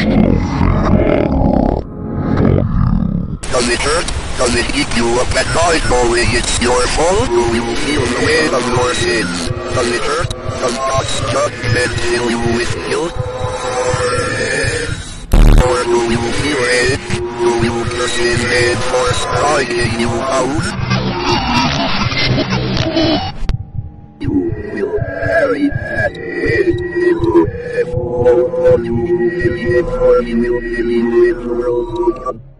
Does it hurt? Does it eat you up at night knowing it's your fault? Or will you feel the weight of your sins? Does it hurt? Does God's judgment fill you with guilt? Or do you fear it? Do you curse his name for striking you out? You will carry that weight into heaven. You will live for you will live in the world to come.